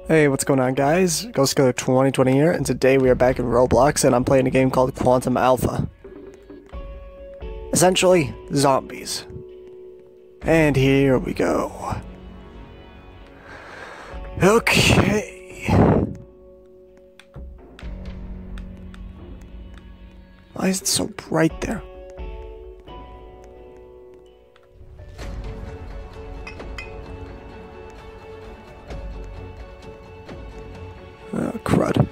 Hey, what's going on, guys? Ghost Killer 2020 here, and today we are back in Roblox, and I'm playing a game called Quantum Alpha. Essentially, zombies. And here we go. Okay. Why is it so bright there? Oh, crud.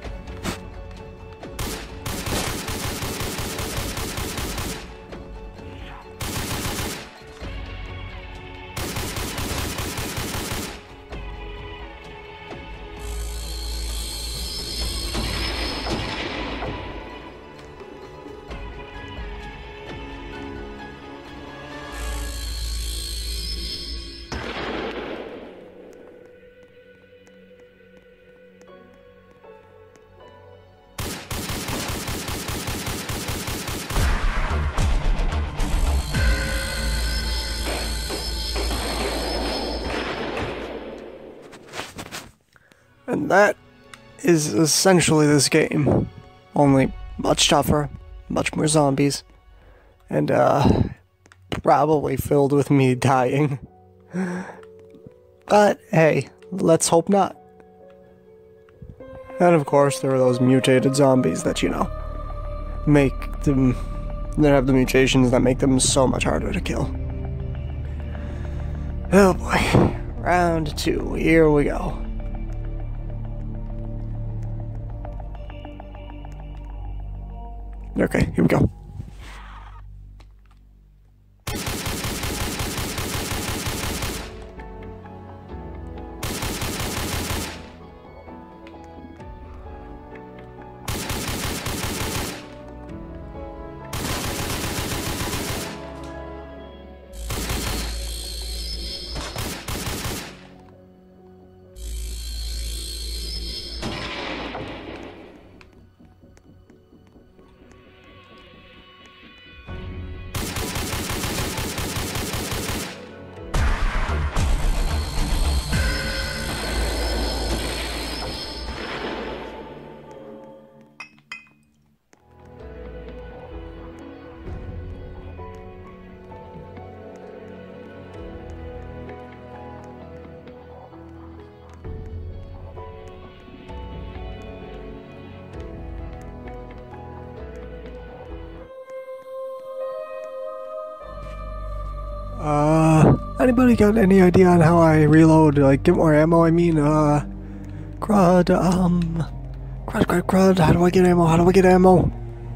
And that is essentially this game, only much tougher, much more zombies, and probably filled with me dying. But hey, let's hope not. And of course there are those mutated zombies that, you know, that have the mutations that make them so much harder to kill. Oh boy, round 2, here we go. Okay, here we go. Anybody got any idea on how I reload, like, get more ammo? I mean, crud, crud, how do I get ammo? How do I get ammo?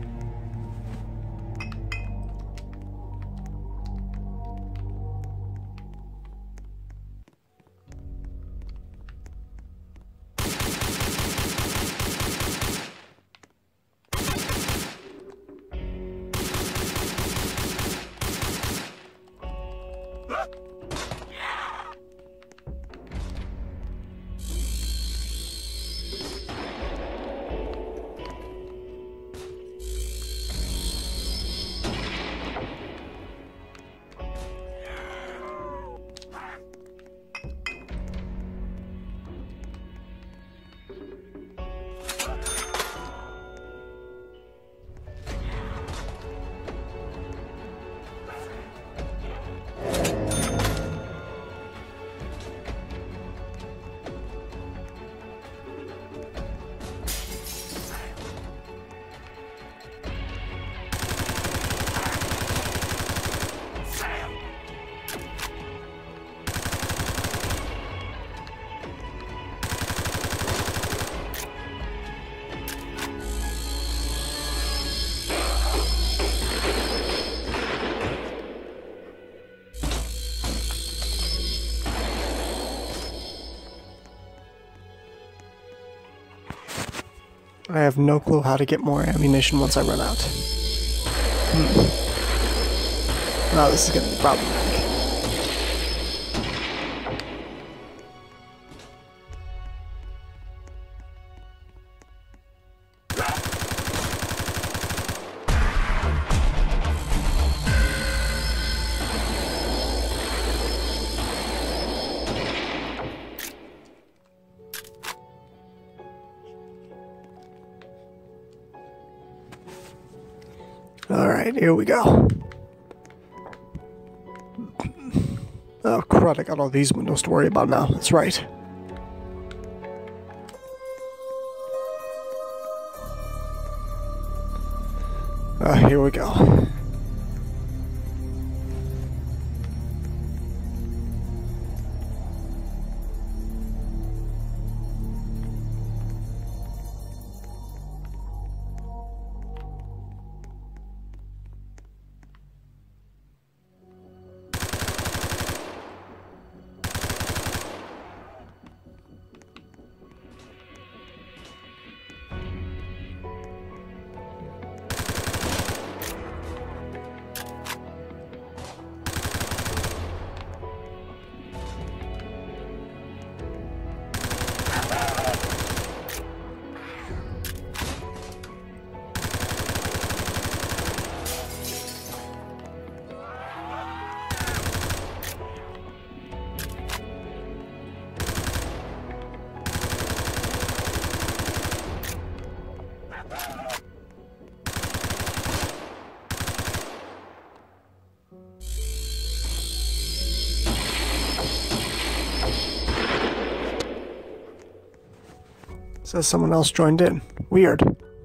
I have no clue how to get more ammunition once I run out. Wow, this is gonna be problematic. Alright, here we go. Oh crud, I got all these windows to worry about now. That's right. Here we go. Says someone else joined in. Weird.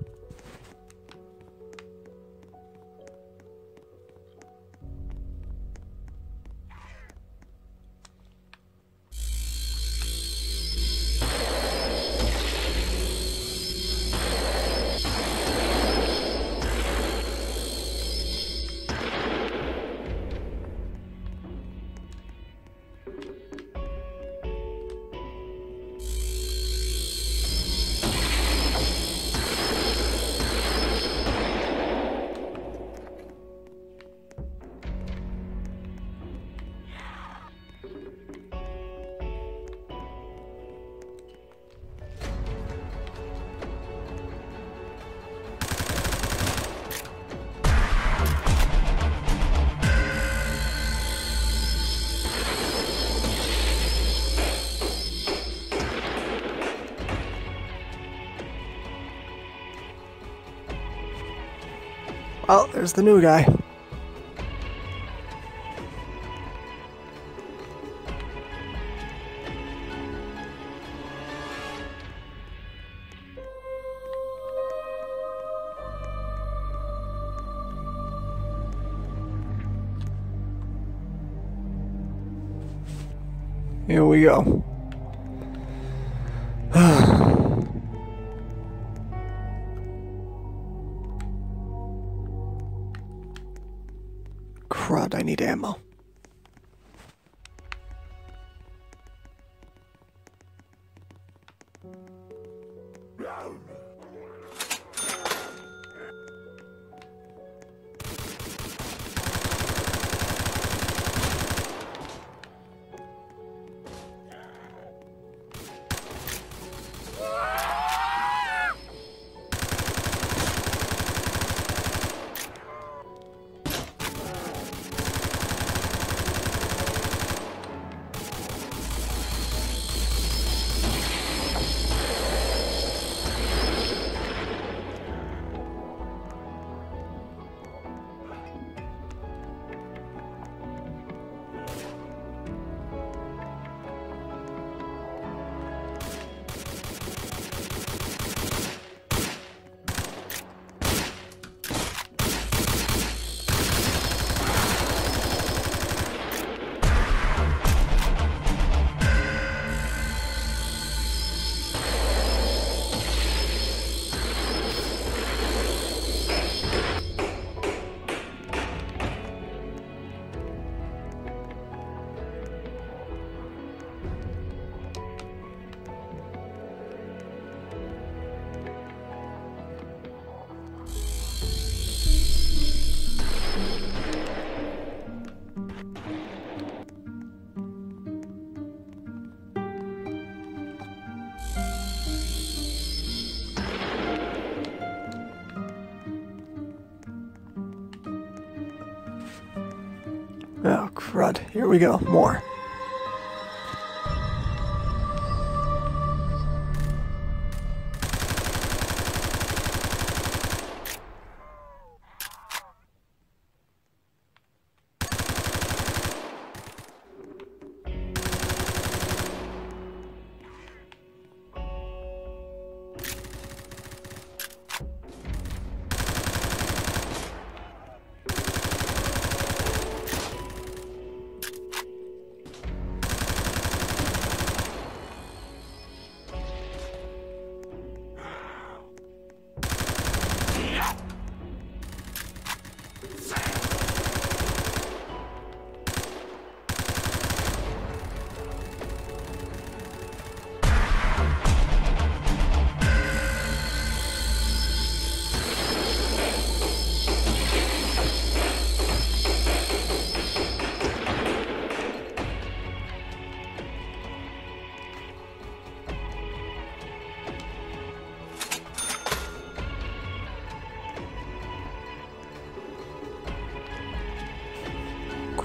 Well, there's the new guy. Here we go. Crud, I need ammo. Oh, crud. Here we go. More.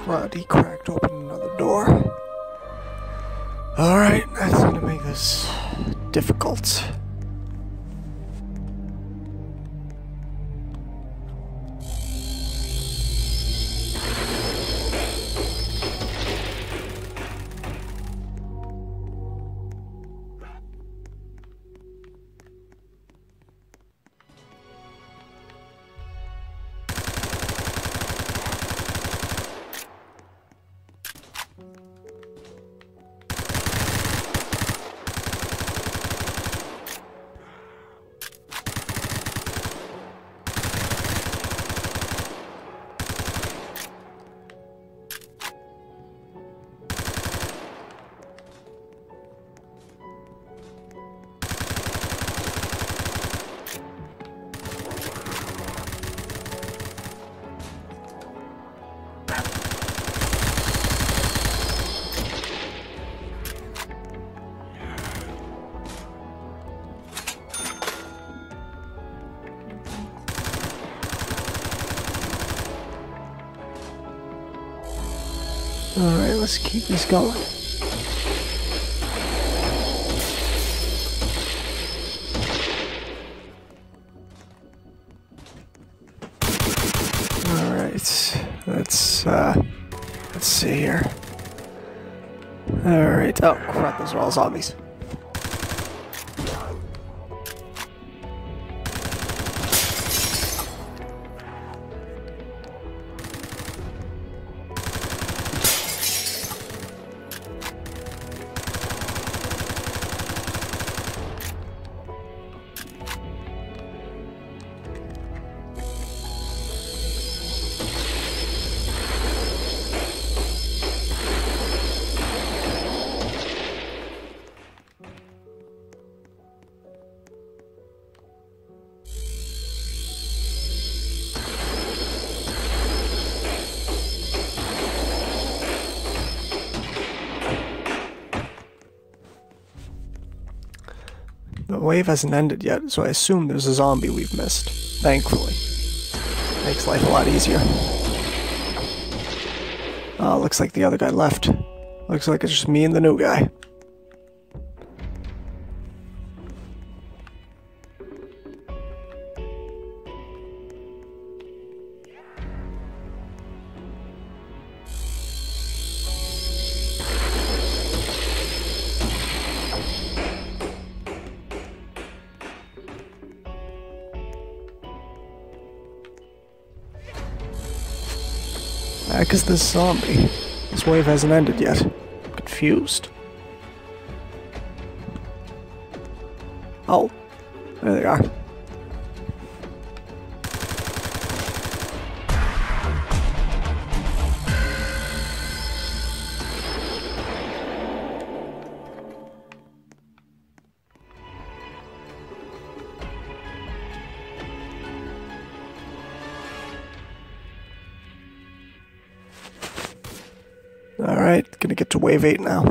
crud, he cracked open another door. Alright, that's gonna make this difficult. Alright, let's keep this going. Alright, let's see here. Alright, oh crap, those are all zombies. The wave hasn't ended yet, so I assume there's a zombie we've missed. Thankfully. Makes life a lot easier. Oh, looks like the other guy left. Looks like it's just me and the new guy. Heck is this zombie? This wave hasn't ended yet. I'm confused. Oh, there they are. Alright, gonna get to wave 8 now.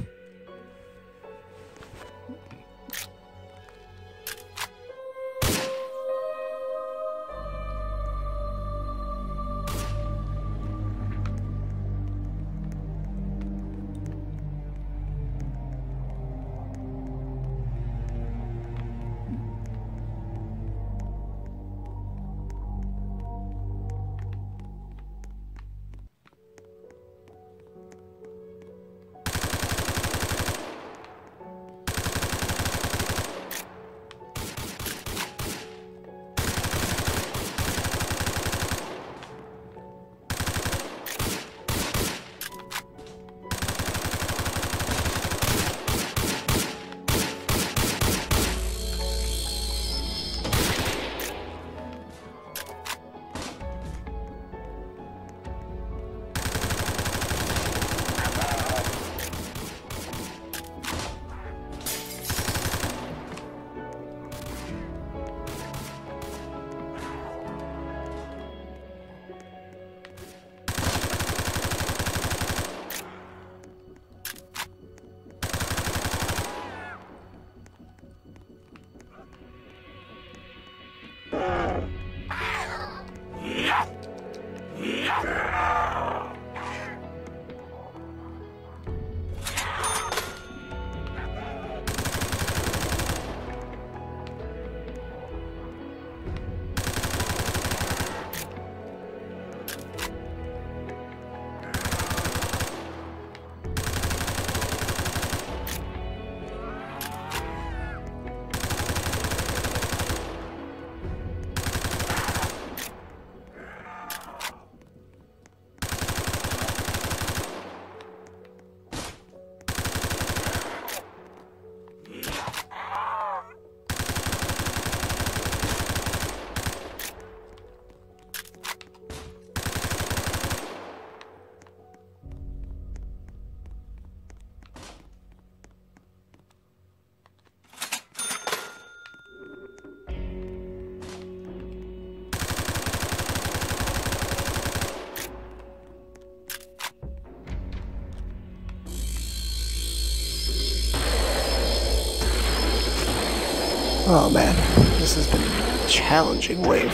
Oh man, this has been a challenging wave.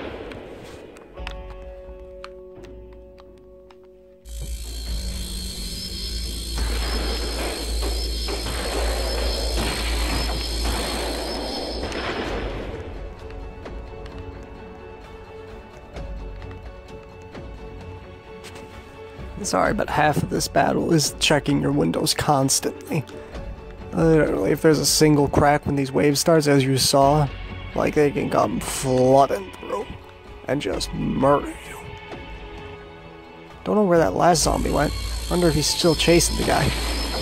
Sorry, but half of this battle is checking your windows constantly. Literally, if there's a single crack when these waves starts, as you saw, like they can come flooding through and just murder you. Don't know where that last zombie went. Wonder if he's still chasing the guy.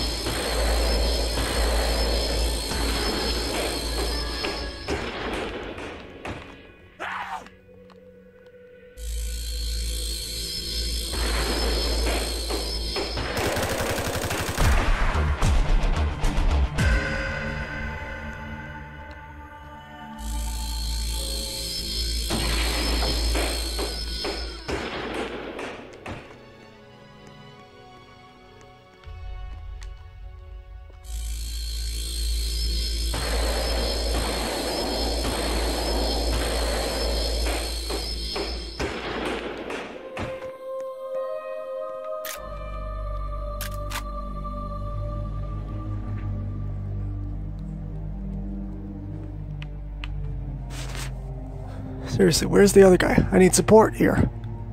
Seriously, where's the other guy? I need support here.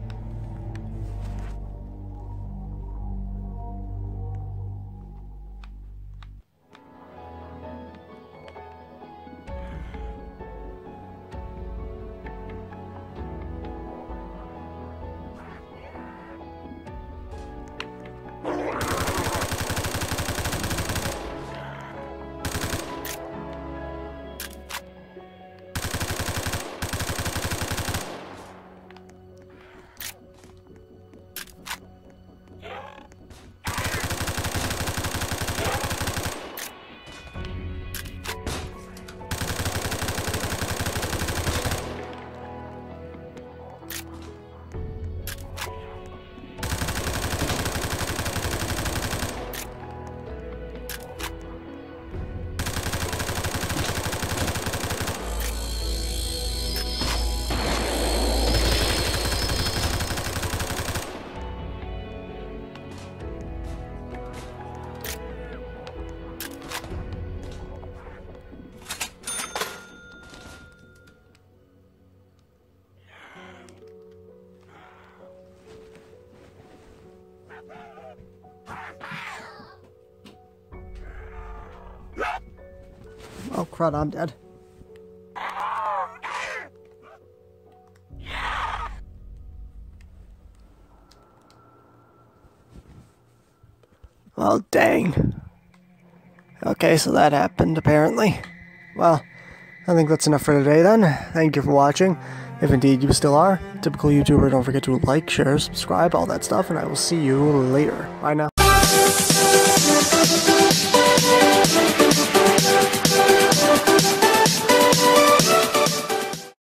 Oh crud, I'm dead. Oh dang. Okay, so that happened apparently. Well, I think that's enough for today then. Thank you for watching. If indeed you still are, typical YouTuber, don't forget to like, share, subscribe, all that stuff, and I will see you later. Bye now.